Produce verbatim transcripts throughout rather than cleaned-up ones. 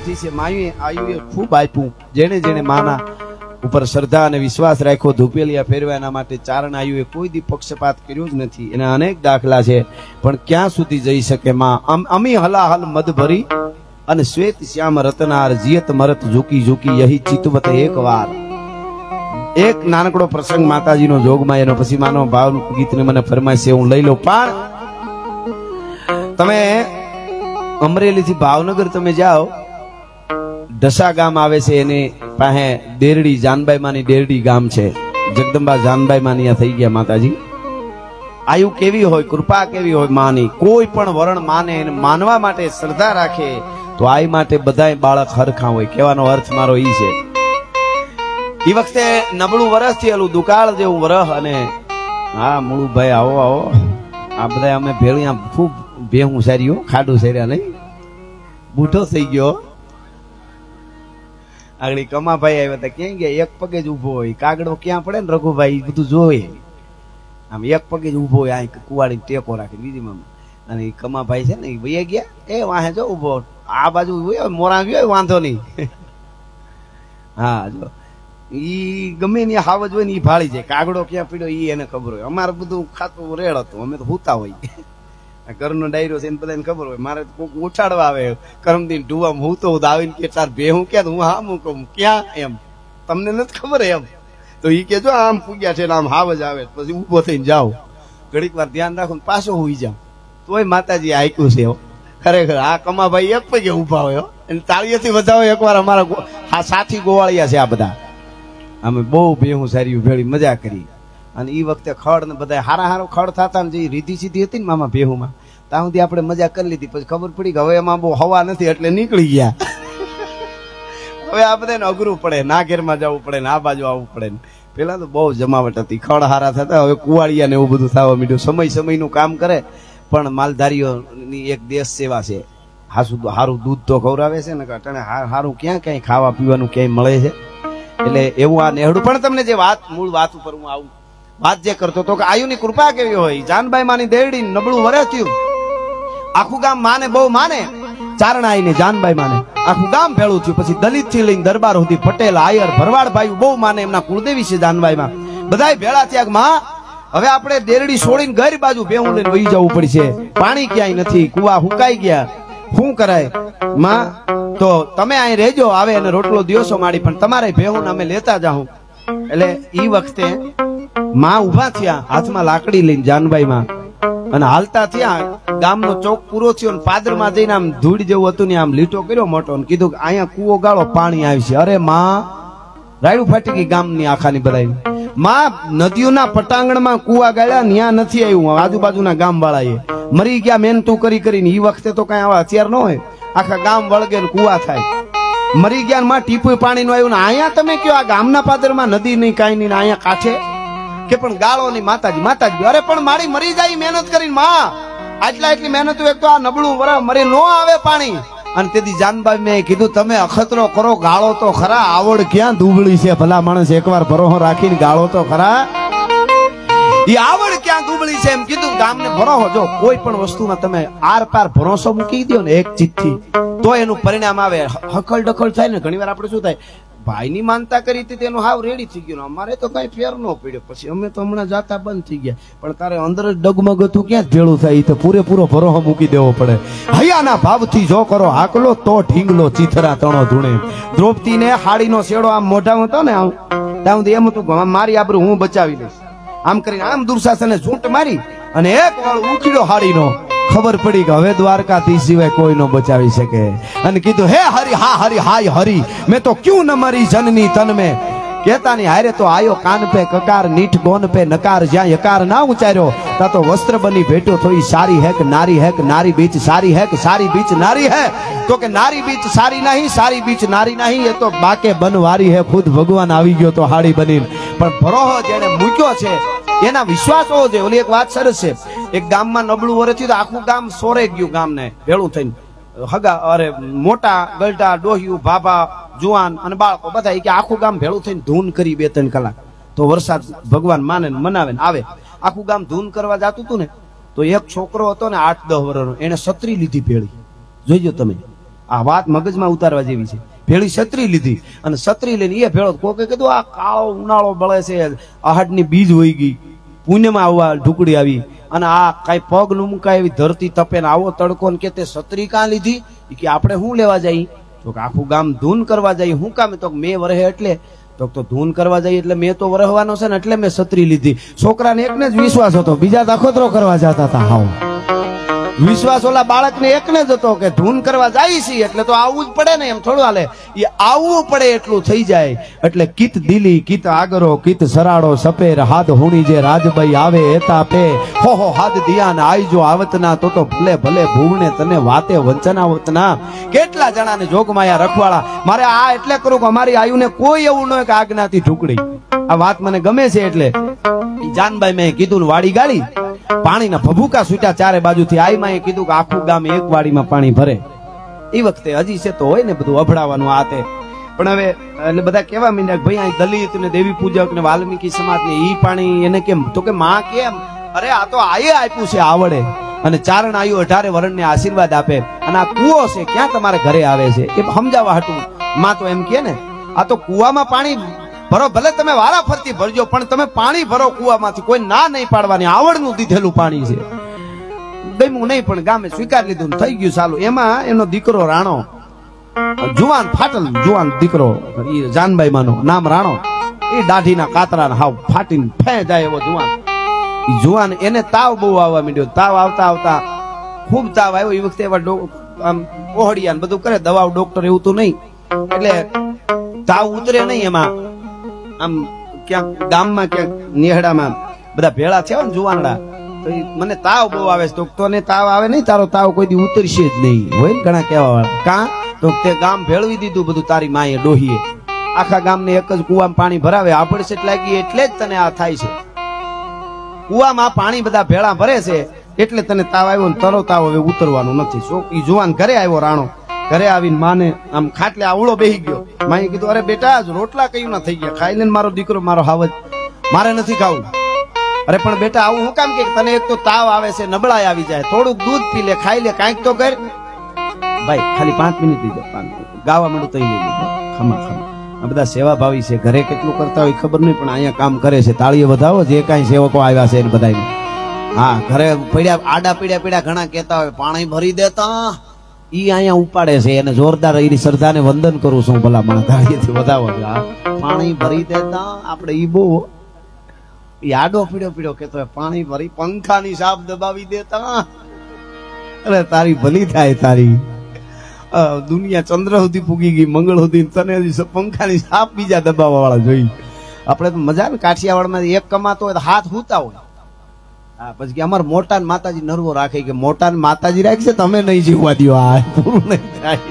બેઠી છે માયુએ આયુએ ખૂબ આપ્યું જેને જેને માના ઉપર શ્રદ્ધા અને વિશ્વાસ રાખ્યો ધૂપેલિયા ફેરવા એના માટે ચારણ આયુએ કોઈ દી પક્ષપાત કર્યો જ નથી એના અનેક દાખલા છે પણ ક્યાં સુધી જઈ શકે માં અમી હલાહલ મદ ભરી અને શ્વેત શ્યામ રતનાર જીયત મરત ઝૂકી ઝૂકી યહી ચિતવત એક વાર એક નાનકડો પ્રસંગ માતાજીનો જોગમાં એનો પછી માનો ભાવ ગીતને મને ફરમાય છે હું લઈ લઉં પણ તમે અમરેલી થી ભાવનગર તમે જાઓ ઢસા ગામ આવે છે એની પાસે દેરડી જાનબાઈ માની દેરડી ગામ છે જગદંબા જાનબાઈ માની થઈ ગયા માતાજી આયુ કેવી હોય કૃપા કેવી હોય માની કોઈ પણ વરણ માને એને માનવા માટે શ્રદ્ધા રાખે તો આઈ માટે બધાય બાળક હરખા હોય કહેવાનો અર્થ મારો ઈ છે એ વખતે નબળું વરસ થયેલું દુકાળ જેવું વરહ અને હા મૂળું ભાઈ આવો આવો આ બધા અમે ભેળિયા ખૂબ ભેહું સાર્યું ખાડું સાર્યા નહીં બૂઢો થઈ ગયો આગળ કમાભાઈ આવ્યા હતા ક્યાં ગયા એક પગે જ ઉભો હોય કાગડો ક્યાં પડે ને રઘુભાઈ બધું જોવે આમ એક પગે જ ઉભો હોય આ કુવાડી ટેકો રાખી બીજી માં અને કમાભાઈ છે ને ભાઈ ગયા એ વાહે જો ઉભો આ બાજુ મોરા ગયો વાંધો નહીં હા જો ઈ ગમે ની હાવજ હોય ને ઈ ભાળી જાય કાગડો ક્યાં પીડ્યો ઈ એને ખબર હોય અમારે બધું ખાતું રેડ હતું અમે તો હુતા હોય ઘરનો ડાયરો છે એને બધાને ખબર હોય મારે કોક ઉઠાડવા આવે કરમદીન ઢુવા હું તો આવીને કે તાર બે હું ક્યાં હું હા હું કહું ક્યાં એમ તમને નથી ખબર એમ તો ઈ કે જો આમ પૂગ્યા છે આમ હાવજ આવે પછી ઉભો થઈને જાઓ ઘડીક વાર ધ્યાન રાખો ને પાછો હુઈ જાવ તોય માતાજી આયકું છે ખરેખર આ કમાભાઈ એક પગે ઉભા હોય અને તાળીઓથી વધાવો એકવાર અમારા સાથી ગોવાળિયા છે આ બધા અમે બહુ ભેહું સારી ભેળી મજા કરી અને એ વખતે ખડ ને બધા હારા હારો ખડ થતા ને જે રીધી સીધી હતી ને મામા ભેહુમાં ત્યાં સુધી આપણે મજા કરી લીધી પછી ખબર પડી કે હવે એમાં બહુ હવા નથી એટલે નીકળી ગયા હવે આ બધાને અઘરું પડે ના ઘેરમાં જવું પડે ને આ બાજુ આવવું પડે ને પેલા તો બહુ જમાવટ હતી ખડ હારા થતા હવે કુવાડિયા ને એવું બધું થવા માંડ્યું સમય સમયનું કામ કરે પણ માલધારીઓની એક દેશ સેવા છે હાસું હારું દૂધ તો ખવડાવે છે ને અટાણે હારું ક્યાં ક્યાંય ખાવા પીવાનું ક્યાંય મળે છે એટલે એવું આ નેહડું પણ તમને જે વાત મૂળ વાત ઉપર હું આવું વાત જે કરતો તો કે આયુની કૃપા કેવી હોય જાનબાઈ માની દેરડી નબળું વરસ થયું આખું ગામ માને બહુ માને ચારણાઈ ને જાનબાઈ માને આખું ગામ ભેળું થયું પછી દલિત થી લઈને દરબાર સુધી પટેલ આયર ભરવાડ ભાઈ બહુ માને એમના કુળદેવી છે જાનબાઈ માં બધા ભેળા થયા માં હવે આપણે દેરડી છોડીને ઘર બાજુ ભેહું લઈને વહી જવું પડશે પાણી ક્યાંય નથી કુવા હુકાઈ ગયા શું કરાય માં તો તમે અહીં રહેજો આવે અને રોટલો દિવસો માડી પણ તમારે ભેહું અમે લેતા જાઉં એટલે ઈ વખતે માં ઉભા થયા હાથમાં લાકડી લઈને જાનબાઈ માં અને હાલતા થયા ગામનો ચોક પૂરો થયો ને પાદરમાં જઈને આમ ધૂળ જેવું હતું ને આમ લીટો કર્યો મોટો ને કીધું કે અહીંયા કૂવો ગાળો પાણી આવશે અરે માં રાયડું ફાટી ગઈ ગામની આખાની બધાઈ માં નદીઓના પટાંગણમાં કૂવા ગાળ્યા ન્યા નથી આવ્યું આજુબાજુના ગામ વાળાએ મરી ગયા મહેનતું કરી કરીને ઈ વખતે તો કઈ આવા હથિયાર ન હોય આખા ગામ વળગે ને કૂવા થાય મરી ગયા માં ટીપું પાણી નું આવ્યું ને અહીંયા તમે કયો આ ગામના પાદરમાં નદી નહીં કાંઈ નહીં અહીંયા કાંઠે કે પણ ગાળો ની માતાજી માતાજી અરે પણ મારી મરી જાય મહેનત કરીને માં આટલા એટલી મહેનત એક તો આ નબળું વરા મરી નો આવે પાણી અને તેથી જાનબાઈ મેં કીધું તમે અખતરો કરો ગાળો તો ખરા આવડ ક્યાં દુબળી છે ભલા માણસ એકવાર ભરોહો રાખીને ગાળો તો ખરા એ આવડ ક્યાં દુબળી છે એમ કીધું ગામને ભરોહો જો કોઈ પણ વસ્તુમાં તમે આર પાર ભરોસો મૂકી દો ને એક ચીજથી તો એનું પરિણામ આવે હકલ ડખલ થાય ને ઘણી વાર આપણે શું થાય ભાઈ ની માનતા કરી હતી તેનું હાવ રેડી થઈ ગયું અમારે તો કઈ ફેર ન પડ્યો પછી અમે તો હમણાં જાતા બંધ થઈ ગયા પણ તારે અંદર જ ડગમગ હતું ક્યાં જ ભેળું થાય તો પૂરેપૂરો ભરોહો મૂકી દેવો પડે હૈયાના ભાવથી જો કરો હાકલો તો ઢીંગલો ચીથરા તણો ધૂણે દ્રૌપદી ને હાડીનો શેડો આમ મોઢા હતો ને ત્યાં એમ હતું મારી આબરૂ હું બચાવી લઈશ આમ કરીને આમ દુર્શાસને ઝૂંટ મારી અને એક વાળ ઉખીડો હાડીનો ખબર પડી કે હવે દ્વારકાધીશ સિવાય કોઈ નો બચાવી શકે અને કીધું હે હરી હા હરી હાય હરી મેં તો ક્યું ન મરી જનની તન મેં કેતાની હારે તો આયો કાન પે કકાર નીઠ ગોન પે નકાર જ્યાં યકાર ના ઉચાર્યો તા તો વસ્ત્ર બની ભેટો થોઈ સારી હે કે નારી હે કે નારી બીચ સારી હે કે સારી બીચ નારી હે તો કે નારી બીચ સારી નહીં સારી બીચ નારી નહીં એ તો બાકે બનવારી હે ખુદ ભગવાન આવી ગયો તો હાડી બની પણ ભરોહો જેને મૂક્યો છે એના વિશ્વાસ હોવો જોઈએ ઓલી એક વાત સરસ છે એક ગામમાં નબળું વરે થયું તો આખું ગામ સોરે ગયું ગામને ભેળું થઈને હગા અરે મોટા ગલટા ડોહિયું ભાભા જુવાન અને બાળકો બધા કે આખું ગામ ભેળું થઈને ધૂન કરી બે ત્રણ કલાક તો વરસાદ ભગવાન માને મનાવે ને આવે આખું ગામ ધૂન કરવા જતું હતું ને તો એક છોકરો હતો ને આઠ દસ વર્ષનો એને છત્રી લીધી ભેળી જોઈજો તમે આ વાત મગજમાં ઉતારવા જેવી છે. ભેળી છત્રી લીધી અને છત્રી લઈને એ ભેળો કોકે કીધું આ કાળો ઉનાળો બળે છે, આહડની બીજ વહી ગઈ, પુણ્યમાં આવવા ઢુકડી આવી અને આ કઈ પગ નું મુકાય એવી ધરતી તપે ને આવો તડકો ને કે તે છત્રી કાં લીધી કે આપણે શું લેવા જઈએ? તો કે આખું ગામ ધૂન કરવા જઈએ. હું કામ? તો મેં વરહે એટલે તો તો ધૂન કરવા જઈએ એટલે મેં તો વરહવાનો છે ને એટલે મેં છત્રી લીધી. છોકરાને એકને જ વિશ્વાસ હતો, બીજા દાખોતરો કરવા જતા હતા. હાવ વિશ્વાસ ઓલા બાળકને એકને જ હતો કે ધૂન કરવા જાય છે એટલે તો આવવું જ પડે ને, એમ થોડું હાલે. એ આવવું પડે એટલું થઈ જાય એટલે કિત દિલી કિત આગરો કિત સરાડો સપેર હાથ હુણી જે રાજભાઈ આવે એતા પે હો હો હાથ દિયાન આઈજો આવતના તો તો ભલે ભલે ભૂવને તને વાતે વંચનાવતના. કેટલા જણાને જોગમાયા રખવાળા. મારે આ એટલે કરું કે અમારી આયુને કોઈ એવું ન કે આજ્ઞાથી ઢુકડી. આ વાત મને ગમે છે એટલે જાનભાઈ મેં કીધું ને વાડી ગાળી, પાણીના ભભૂકા છૂટ્યા ચારે બાજુથી. આઈ માએ કીધું કે આખું ગામ એક વાડીમાં પાણી ભરે. એ વખતે હજી છે તો હોય ને બધું અભડાવાનું આ તે, પણ હવે એટલે બધા કેવા માંડ્યા ભાઈ અહીં દલિત ને દેવી પૂજક ને વાલ્મીકી સમાજ ને ઈ પાણી એને કેમ? તો કે માં કેમ? અરે આ તો આયે આપ્યું છે આવડે, અને ચારણ આયુ અઢારે વરણ ને આશીર્વાદ આપે. અને આ કુવો છે ક્યાં તમારે ઘરે આવે છે એ સમજાવવા હતું માં તો એમ કે ને આ તો કુવામાં પાણી ભરો, ભલે તમે વારા ફરતી ભરજો પણ તમે પાણી ભરો કુવામાંથી, કોઈ ના નહીં પાડવાની. આવડનું દીધેલું પાણી છે. ગમ્યું નહીં પણ ગામે સ્વીકારી લીધું, થઈ ગયું ચાલુ. એમાં એનો દીકરો રાણો, જુવાન ફાટલ જુવાન દીકરો, એ જાનબાઈ માનો નામ રાણો, એ દાઢીના કાતરા હાવ ફાટીને ફે જાય એવો જુવાન. એ જુવાન એને તાવ બહુ આવવા માંડ્યો. તાવ આવતા આવતા ખૂબ તાવ આવ્યો. એ વખતે એવા આમ ઓહડિયા બધું કરે, દવાઓ ડોક્ટર એવું તો નહીં, એટલે તાવ ઉતરે નહીં. એમાં આમ ક્યાંક ગામમાં ક્યાંક નેહડામાં બધા ભેળા થયા ને જુવાનડા, તો મને તાવ બહુ આવે છે. તો તને તાવ આવે નહીં, તારો તાવ કોઈ દી ઉતરશે જ નહીં. હોય ને ઘણા કેવા વાળા. કાં? તો તે ગામ ભેળવી દીધું બધું તારી માએ ડોહીએ. આખા ગામને એક જ કુવામાં પાણી ભરાવે, આપડે છે લાગી એટલે જ તને આ થાય છે. કુવામાં પાણી બધા ભેળા ભરે છે એટલે તને તાવ આવ્યો ને તારો તાવ હવે ઉતરવાનું નથી. છોકરી જુવાન ઘરે આવ્યો રાણો, ઘરે આવીને માને આમ ખાટલે આવળો બેહી ગયો. માએ કીધું અરે બેટા રોટલા કયું ના થઈ ગયા, ખાઈ લે મારો દીકરો, મારો હાવજ, મારે નથી ખાવું. અરે પણ બેટા આવું હું કામ કે તને એક તો તાવ આવે છે, નબળાઈ આવી જાય, થોડુંક દૂધ પી લે, ખાઈ લે, કાંઈક તો કર. ભાઈ ખાલી પાંચ મિનિટ લીધો, ગાવા માંડું તઈ લઈ લીધો. ખમા ખમા આ બધા સેવાભાવી છે, ઘરે કેટલું કરતા હોય ખબર નહીં પણ અહીંયા કામ કરે છે. તાળીએ વધાવો જે કાંઈ સેવકો આવ્યા છે એને બધાને. હા ઘરે પડ્યા આડા પીડ્યા પીડ્યા ઘણા કહેતા હોય પાણી ભરી દેતા, ઈ અહીંયા ઉપાડે છે. એને જોરદાર એની શ્રદ્ધાને વંદન કરું છું. ભલા માણસ તાળીએથી વધાવો. પાણી ભરી દેતા આપણે ઈ બહુ આડો પીડ્યો પીડ્યો કેતો પાણી ભરી પંખાની સાપ દબાવી દેતા. અરે તારી ભલી થાય, તારી દુનિયા ચંદ્ર સુધી પૂગી ગઈ, મંગળ સુધી, તને પંખાની સાપ બીજા દબાવવા વાળા જોઈ. આપડે તો મજા ને કાઠિયાવાડમાં એક કમાતો હોય તો હાથ હુતા હોય. હા પછી કે અમારે મોટા માતાજી નરવો રાખે, કે મોટા માતાજી રાખશે તમે નહીં જીવવા દો, આ પૂરું નહીં થાય.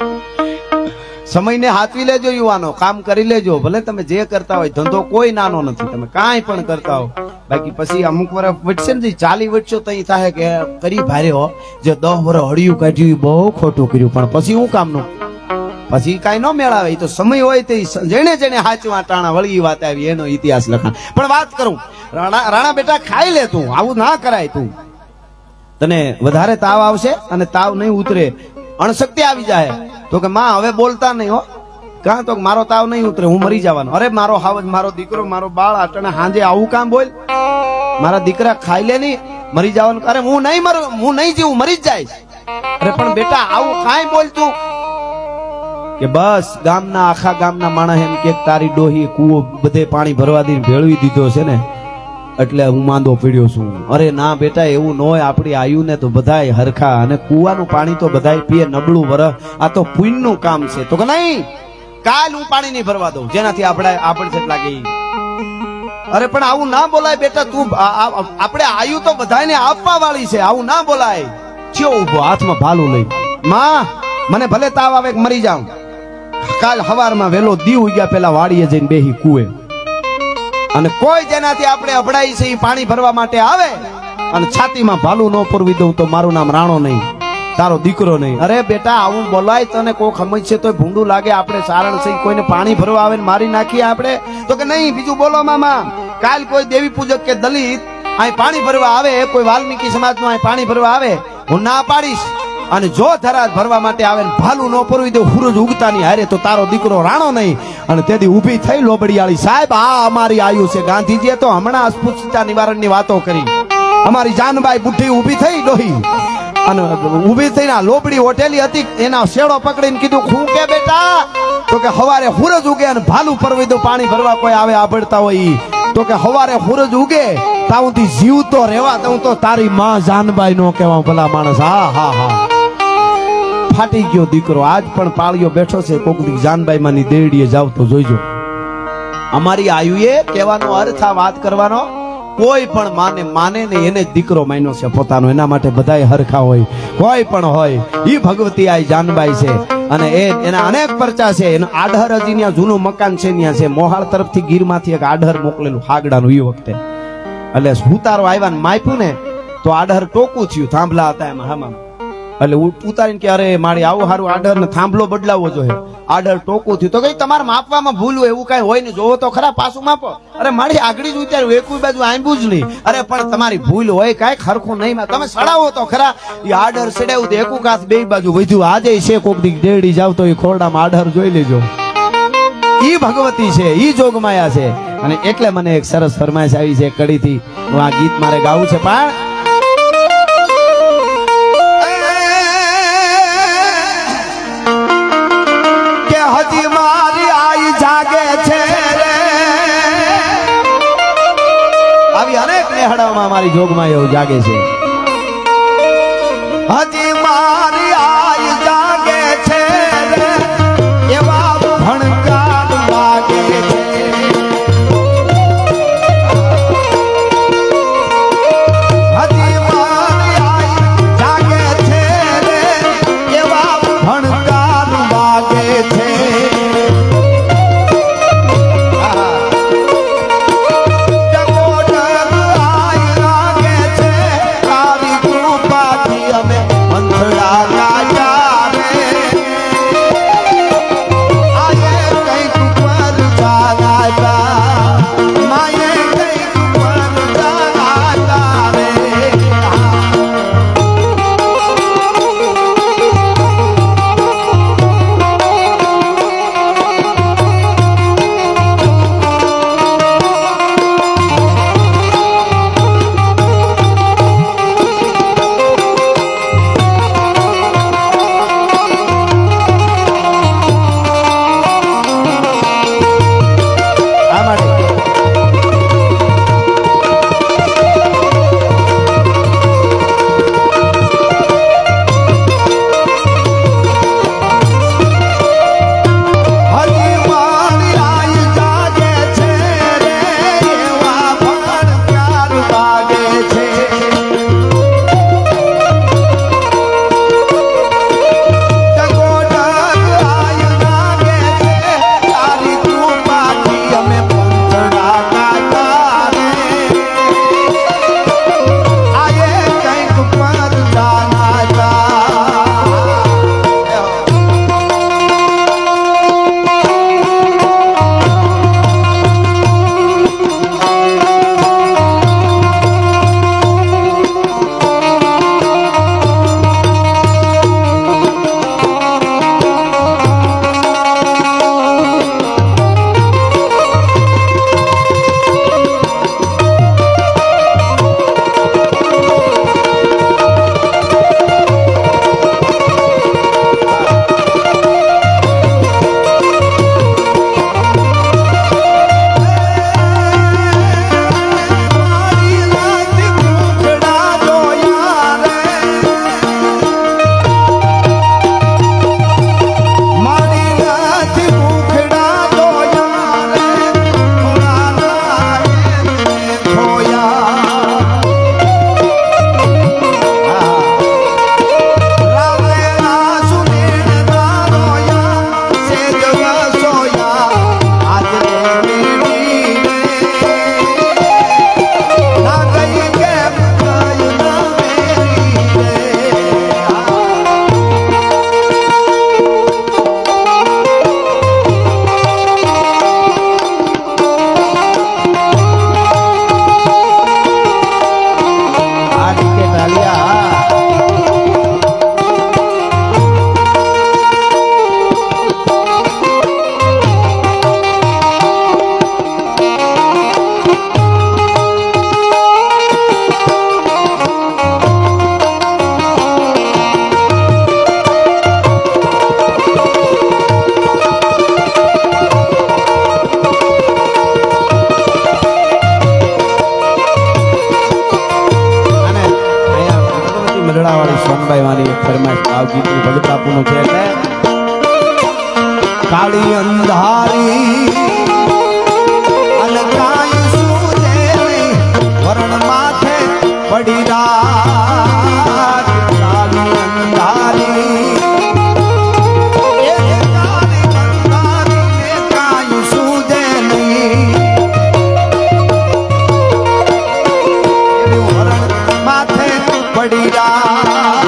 સમયને હાથવી લેજો યુવાનો, કામ કરી લેજો. ભલે તમે જે કરતા હોય, ધંધો કોઈ નાનો નથી, તમે કાંઈ પણ કરતા હો. બાકી પછી અમુક વાર વટશે ને ચાલી વટશો તો થાય કે કરી ભારે હો, જે દસ વર્ષ હળિયું કાઢ્યું બહુ ખોટું કર્યું, પણ પછી હું કામનું, પછી કઈ ન મેળાવે. તો સમય હોય તે જેને જેને હાચવા ટાણા વળી વાત આવી એનો ઇતિહાસ લખાણ. પણ વાત કરું રાણા રાણા બેટા ખાઈ લે તું, આવું ના કરાય. તું તને વધારે તાવ આવશે અને તાવ નહીં ઉતરે, અણશક્તિ આવી જાય તો કે માં હવે બોલતા નહીં હો. કાં તો મારો તાવ નહીં ઉતરે, હું મરી જવાનો. અરે મારો હાવજ, મારો દીકરો, મારો બાળ આટણે હાંજે આવું કામ બોલ, મારા દીકરા ખાઈ લે નહીં મરી જવાનું. અરે હું નહીં મરું, હું નહીં જીવું, મરી જ જાય. અરે પણ બેટા આવું કાંઈ બોલતું કે બસ ગામના આખા ગામના માણસ એમ કે તારી ડોહી કૂવો બધે પાણી ભરવા દઈને ભેળવી દીધો છે ને એટલે હું માંદો પીડ્યો છું. અરે ના બેટા એવું ન હોય, આપણી આયુ ને તો બધાય હરખા, અને કુવાનું પાણી તો બધાય પીએ, નબળું વરહ, આ તો પુણ્યનું કામ છે. તો કે નહીં, કાલ હું પાણી નહીં ભરવા દઉં જેનાથી આપણે આપણે છે લાગે. અરે પણ આવું ના બોલાય બેટા, તું આપણે આયુ તો બધાને આપવા વાળી છે, આવું ના બોલાય. થયો ઉભો હાથમાં ભાલું લઈ, માં મને ભલે તાવ આવે મરી જાઉં, કાલ સવારમાં વેલો દી ઉગ્યા પેલા વાડીએ જઈને બેહી કુએ, અને કોઈ જેનાથી આપણે અભડાઈ છે એ પાણી ભરવા માટે આવે અને છાતીમાં ભાલું ન પૂરવી દઉં તો મારું નામ રાણો નહીં, તારો દીકરો નહીં. અરે બેટા આવું બોલાય, તને કોઈ સમજ છે તો ભૂંડું લાગે. આપણે સારણ છે કોઈને પાણી ભરવા આવે ને મારી નાખીએ આપણે, તો કે નહીં બીજું બોલો મામા. કાલ કોઈ દેવી પૂજક કે દલિત અહીં પાણી ભરવા આવે, કોઈ વાલ્મીકી સમાજ નું અહીં પાણી ભરવા આવે, હું ના પાડીશ. અને જો ધરાજ ભરવા માટે આવે ને ભાલું ન પરવી દે સૂરજ ઉગતાની હારે તો તારો દીકરો રાણો નહીં. અને તેથી ઊભી થઈ લોબડીયાળી, સાહેબ આ અમારી આયુ છે. ગાંધીજીએ તો હમણાં અસ્પૃશ્યતા નિવારણની વાતો કરી. અમારી જાનબાઈ બુઢી ઊભી થઈ ડોહી અને ઊભી થઈને આ લોબડી હોટેલી હતી, એના શેડો પકડીને કીધું હું કે બેટા, તો કે હવારે સૂરજ ઉગે અને ભાલું પરવી દો પાણી ભરવા કોઈ આવે આભડતા હોય ઈ. તો કે હવારે સૂરજ ઉગે તાઉથી જીવ તો રેવા દઉં તો તારી માં જાનબાઈ નો કહેવા ભલા માણસ. હા હા હા ફાટી ગયો દીકરો. આજ પણ પાળિયો બેઠો છે. કોક દી જાનબાઈ માની દેડીએ જાવ તો જોઈજો. અમારી આયુએ કહેવાનો અર્થ આ વાત કરવાનો, કોઈ પણ માને માને ને એને જ દીકરો માન્યો છે પોતાનો. એના માટે બધાય હરખા હોય, કોઈ પણ હોય. ઈ ભગવતી આ જાનબાઈ છે અને એ એના અનેક પરચા છે. એનો આઢર હજી ત્યાં જૂનું મકાન છે ત્યાં છે. મોહાળ તરફથી ગીરમાંથી એક આઢર મોકલેલું હાગડાનું એ વખતે. એટલે ઉતારો આવ્યા ને માપ્યું ને તો આઢર ટોકું થયું, થાંભલા હતા એમાં હમામ. એટલે ઉતારીને કે અરે મારી આવું સારું આઢર ને થાંભલો બદલાવવો જોઈએ. આઢર ટોકું થયું તો કઈ તમારે માપવામાં ભૂલ હોય એવું કઈ હોય ને, જોવો તો ખરા પાછું માપો. અરે મારી આગળ જ ઉતાર્યું, એકું બાજુ આંબું જ નહીં. અરે પણ તમારી ભૂલ હોય કઈ ખરખું નહીં, તમે સડાવો તો ખરા. એ આઢર સડાવ્યું તો એકું કાસ બે બાજુ વધ્યું. આજે છે કોક દી ડેડી જાવ તો એ ખોરડામાં આઢર જોઈ લેજો. ઈ ભગવતી છે, ઈ જોગમાયા છે. અને એટલે મને એક સરસ ફરમાઈશ આવી છે કડીથી, હું આ ગીત મારે ગાવું છે. પણ હજી મારી આઈ જાગે છે રે. આવી અનેક નેહડામાં મારી જોગમાં એવું જાગે છે. હજી મારી આઈ જાગે છે રે, એવા ભણકાર લાગે છે. હજી મારી આઈ જાગે છે રે, એવા ભણકાર લાગે છે. મરડા વાળી સોનબાઈ વાળી ફરમાઈશ ભાવ ગીત ભગત બાપુનો છે એટલે કાળી અંધારી અને કાઈ સુને વરણ માથે પડી રાત કાળી અંધારી એ કાળી અંધારી ને કાઈ સુને વરણ માથે પડી રાત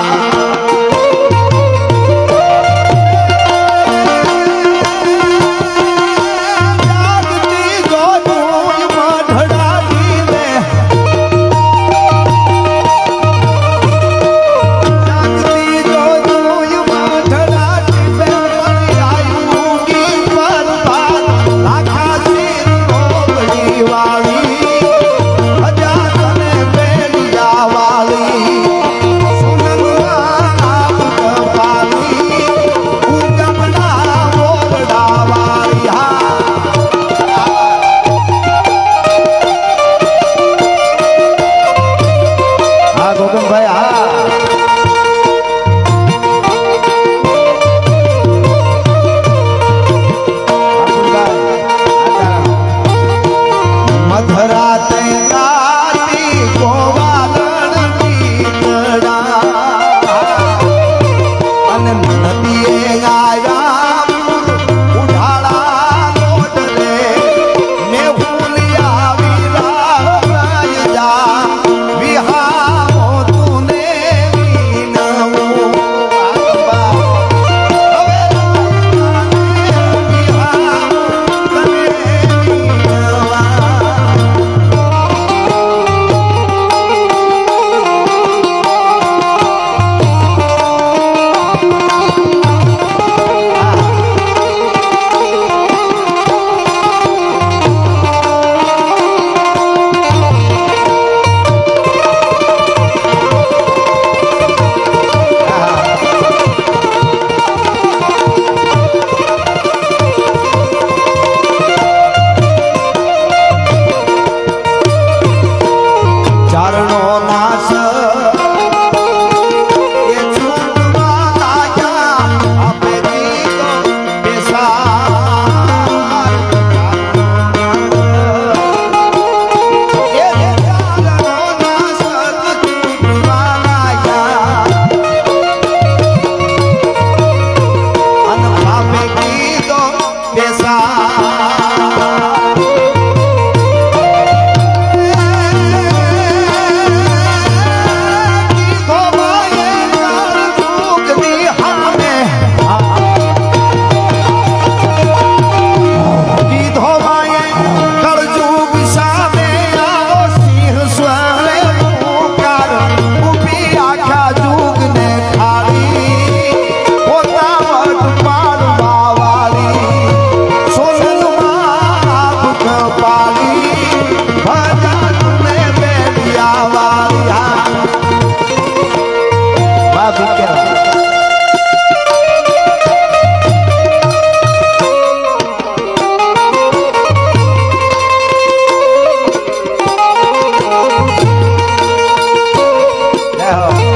Yeah.